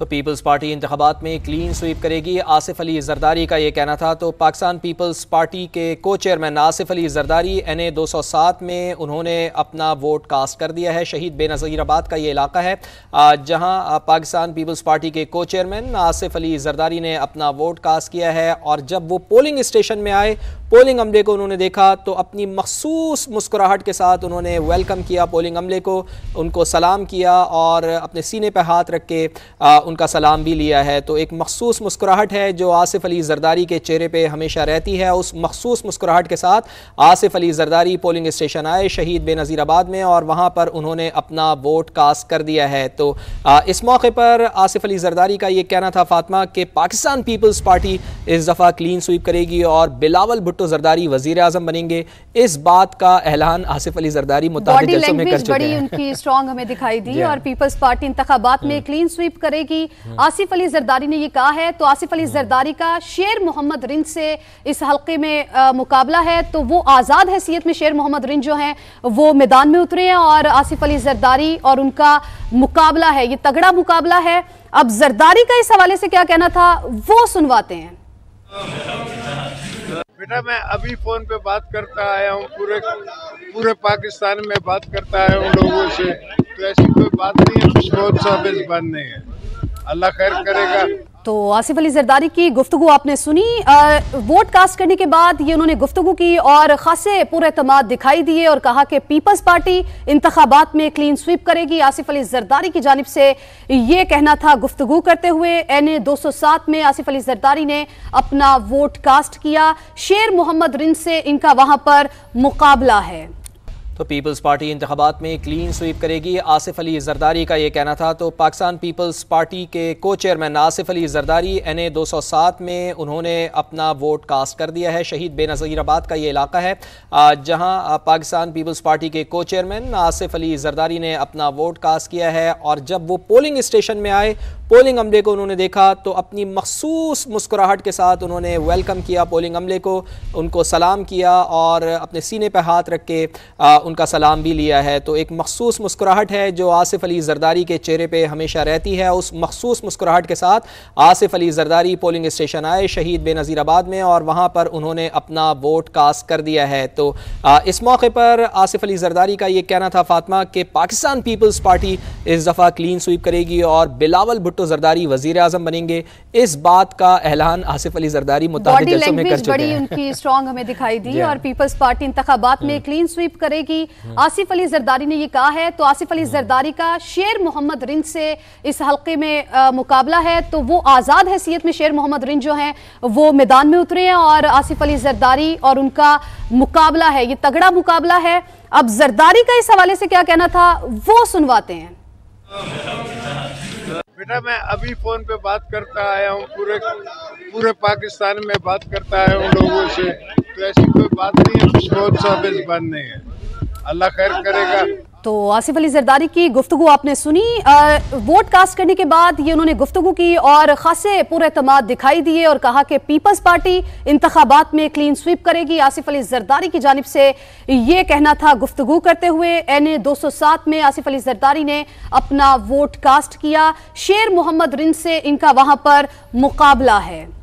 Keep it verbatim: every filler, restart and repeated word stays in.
تو Peoples party انتخابات میں کلین سویپ کرے گی، آصف علی زرداری کا یہ کہنا تھا۔ تو پاکستان پیپلز پارٹی کے کو چیئرمین آصف علی زرداری این اے دو سو سات میں انہوں نے اپنا ووٹ کاسٹ کر دیا ہے۔ شہید بے نظیر آباد کا یہ علاقہ ہے جہاں پاکستان پیپلز پارٹی کے کو چیئرمین آصف علی زرداری نے اپنا ووٹ کاسٹ کیا ہے، اور جب وہ پولنگ اسٹیشن میں آئے، پولنگ عملے کو انہوں نے دیکھا تو اپنی مخصوص مسکراہٹ کے ساتھ انہوں نے ویلکم کیا پولنگ عملے کو، ان کو سلام کیا اور اپنے سینے پہ ہاتھ رکھ کے ان کا سلام بھی لیا ہے۔ تو ایک مخصوص مسکراہٹ ہے جو آصف علی زرداری کے چہرے پہ ہمیشہ رہتی ہے۔ اس مخصوص مسکراہٹ کے ساتھ آصف علی زرداری پولنگ اسٹیشن آئے شہید بے نظیر آباد میں، اور وہاں پر انہوں نے اپنا ووٹ کاسٹ کر دیا ہے۔ تو اس موقع پر آصف علی زرداری کا یہ کہنا تھا فاطمہ کہ پاکستان پیپلز پارٹی اس دفعہ کلین سویپ کرے گی اور بلاول بھٹو زرداری وزیر اعظم بنیں گے۔ اس بات کا اعلان آصف علی زرداری متعدد جلسوں میں کر چکے ہیں۔ بڑی ان کی اسٹرانگ ہمیں دکھائی دی، اور پیپلز پارٹی انتخابات میں کلین سویپ کرے گی، آصف علی زرداری نے یہ کہا ہے۔ تو آصف علی زرداری کا شیر محمد رند سے اس حلقے میں مقابلہ ہے، تو وہ آزاد حیثیت میں شیر محمد رند جو ہیں وہ میدان میں اترے ہیں، اور آصف علی زرداری اور ان کا مقابلہ ہے، یہ تگڑا مقابلہ ہے۔ اب زرداری کا اس حوالے سے کیا کہنا تھا وہ سنواتے ہیں۔ بیٹا میں ابھی فون پہ بات کرتا آیا ہوں، پورے پورے پاکستان میں بات کرتا آیا ہوں لوگوں سے، تو ایسی کوئی بات نہیں ہے، کچھ بہت ثابت بات نہیں ہے، اللہ خیر کرے گا۔ تو آصف علی زرداری کی گفتگو آپ نے سنی، ووٹ کاسٹ کرنے کے بعد یہ انہوں نے گفتگو کی اور خاصے پر اعتماد دکھائی دیے، اور کہا کہ پیپلز پارٹی انتخابات میں کلین سویپ کرے گی۔ آصف علی زرداری کی جانب سے یہ کہنا تھا گفتگو کرتے ہوئے۔ این اے دو سو سات میں آصف علی زرداری نے اپنا ووٹ کاسٹ کیا، شیر محمد رند سے ان کا وہاں پر مقابلہ ہے۔ تو پیپلز پارٹی انتخابات میں کلین سویپ کرے گی، آصف علی زرداری کا یہ کہنا تھا۔ تو پاکستان پیپلز پارٹی کے کو چیئرمین آصف علی زرداری این اے دو سو سات میں انہوں نے اپنا ووٹ کاسٹ کر دیا ہے۔ شہید بے نظیر آباد کا یہ علاقہ ہے جہاں پاکستان پیپلز پارٹی کے کو چیئرمین آصف علی زرداری نے اپنا ووٹ کاسٹ کیا ہے، اور جب وہ پولنگ اسٹیشن میں آئے، پولنگ عملے کو انہوں نے دیکھا تو اپنی مخصوص مسکراہٹ کے ساتھ انہوں نے ویلکم کیا پولنگ عملے کو، ان کو سلام کیا اور اپنے سینے پہ ہاتھ رکھ کے ان کا سلام بھی لیا ہے۔ تو ایک مخصوص مسکراہٹ ہے جو آصف علی زرداری کے چہرے پہ ہمیشہ رہتی ہے۔ اس مخصوص مسکراہٹ کے ساتھ آصف علی زرداری پولنگ اسٹیشن آئے شہید بے نظیر آباد میں، اور وہاں پر انہوں نے اپنا ووٹ کاسٹ کر دیا ہے۔ تو اس موقع پر آصف علی زرداری کا یہ کہنا تھا فاطمہ کہ پاکستان پیپلز پارٹی اس دفعہ کلین سویپ کرے گی اور بلاول بھٹو زرداری وزیر اعظم بنیں گے۔ اس بات کا اعلان آصف علی زرداری متعدد جلسوں میں کر چکے ہیں۔ بڑی ان کی اسٹرانگ ہمیں دکھائی دی، اور پیپلز پارٹی انتخابات میں کلین سویپ کرے گی، آصف علی زرداری نے یہ کہا ہے۔ تو آصف علی زرداری کا شیر محمد رند سے اس حلقے میں مقابلہ ہے، تو وہ آزاد حیثیت میں شیر محمد رند جو ہیں وہ میدان میں اترے ہیں، اور آصف علی زرداری اور ان کا مقابلہ ہے، یہ تگڑا مقابلہ ہے۔ اب زرداری کا اس حوالے سے کیا کہنا تھا وہ سنواتے ہیں۔ بیٹا میں ابھی فون پہ بات کرتا آیا ہوں، پورے پورے پاکستان میں بات کرتا آیا ہوں لوگوں سے، تو ایسی کوئی بات نہیں ہے، کچھ بہت ثابت بات نہیں ہے، اللہ خیر کرے گا۔ تو آصف علی زرداری کی گفتگو آپ نے سنی، ووٹ کاسٹ کرنے کے بعد یہ انہوں نے گفتگو کی اور خاصے پر اعتماد دکھائی دیے، اور کہا کہ پیپلز پارٹی انتخابات میں کلین سویپ کرے گی۔ آصف علی زرداری کی جانب سے یہ کہنا تھا گفتگو کرتے ہوئے۔ این اے دو سو سات میں آصف علی زرداری نے اپنا ووٹ کاسٹ کیا، شیر محمد رند سے ان کا وہاں پر مقابلہ ہے۔